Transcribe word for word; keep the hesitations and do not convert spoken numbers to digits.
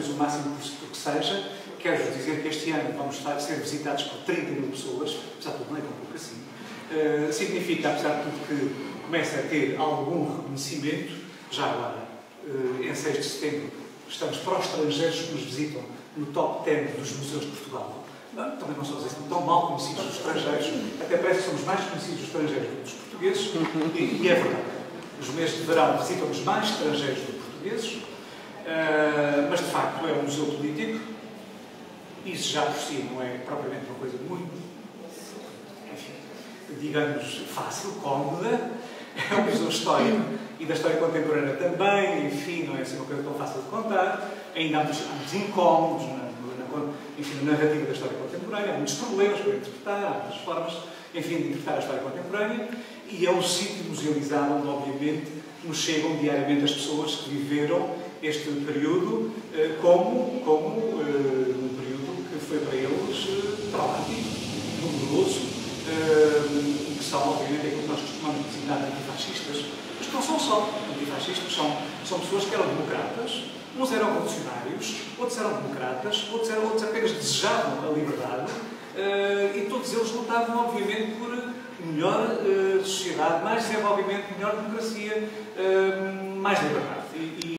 o máximo por que seja. Quero-vos dizer que este ano vamos estar a ser visitados por trinta mil pessoas, apesar de tudo não é tão pouco assim. Uh, significa, apesar de tudo, que começa a ter algum reconhecimento. Já agora, uh, em seis de setembro, estamos para os estrangeiros que nos visitam no top dez dos museus de Portugal. Não, também não somos assim tão mal conhecidos dos estrangeiros, até parece que somos mais conhecidos dos estrangeiros do que dos portugueses, e, e é verdade. Os meses de verão visitam-nos mais estrangeiros do que portugueses, uh, mas de facto é um museu político. Isso já por si não é propriamente uma coisa muito, enfim, digamos, fácil, cómoda. É um museu histórico e da história contemporânea também, enfim, não é assim uma coisa tão fácil de contar. Ainda há muitos, há muitos incómodos na, na, enfim, na narrativa da história contemporânea, há muitos problemas para interpretar, há muitas formas, enfim, de interpretar a história contemporânea, e é um sítio musealizado onde, obviamente, nos chegam diariamente as pessoas que viveram este período como, como um período que foi para eles traumático, doloroso, e que são, obviamente, aquilo que nós costumamos designar antifascistas, mas que não são só antifascistas, são, são pessoas que eram democratas. Uns eram revolucionários, outros eram democratas, outros, eram, outros apenas desejavam a liberdade, uh, e todos eles lutavam, obviamente, por melhor uh, sociedade, mais desenvolvimento, melhor democracia, uh, mais liberdade. E, e